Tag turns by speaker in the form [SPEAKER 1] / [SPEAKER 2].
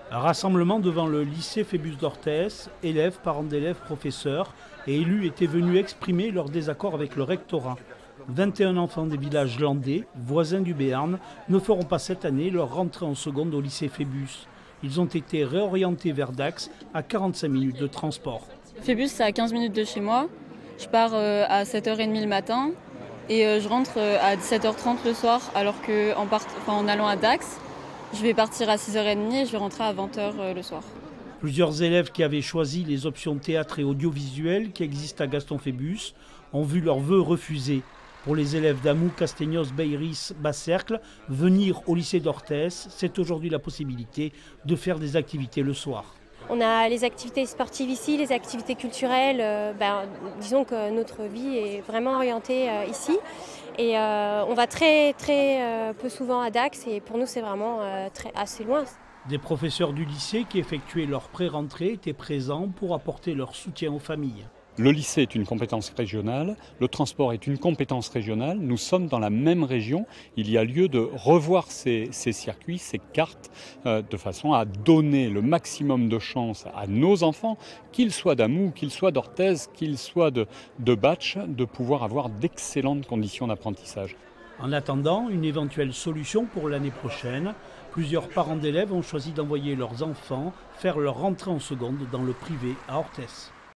[SPEAKER 1] Un rassemblement devant le lycée Phébus d'Orthès, élèves, parents d'élèves, professeurs et élus étaient venus exprimer leur désaccord avec le rectorat. 21 enfants des villages landais, voisins du Béarn, ne feront pas cette année leur rentrée en seconde au lycée Phébus. Ils ont été réorientés vers Dax à 45 minutes de transport.
[SPEAKER 2] Phébus, c'est à 15 minutes de chez moi. Je pars à 7h30 le matin et je rentre à 17h30 le soir, alors qu'en allant à Dax, je vais partir à 6h30 et je vais rentrer à 20h le soir.
[SPEAKER 1] Plusieurs élèves qui avaient choisi les options théâtre et audiovisuel qui existent à Gaston-Phébus ont vu leurs vœux refusés. Pour les élèves d'Amou, Castegnos, Beiris, Bascercle, venir au lycée d'Orthès, c'est aujourd'hui la possibilité de faire des activités le soir.
[SPEAKER 3] On a les activités sportives ici, les activités culturelles. Disons que notre vie est vraiment orientée ici. Et on va très peu souvent à Dax et pour nous c'est vraiment assez loin.
[SPEAKER 1] Des professeurs du lycée qui effectuaient leur pré-rentrée étaient présents pour apporter leur soutien aux familles.
[SPEAKER 4] Le lycée est une compétence régionale, le transport est une compétence régionale, nous sommes dans la même région, il y a lieu de revoir ces circuits, ces cartes, de façon à donner le maximum de chances à nos enfants, qu'ils soient d'Amou, qu'ils soient d'Orthès, qu'ils soient de Batch, de pouvoir avoir d'excellentes conditions d'apprentissage.
[SPEAKER 1] En attendant une éventuelle solution pour l'année prochaine, plusieurs parents d'élèves ont choisi d'envoyer leurs enfants faire leur rentrée en seconde dans le privé à Orthès.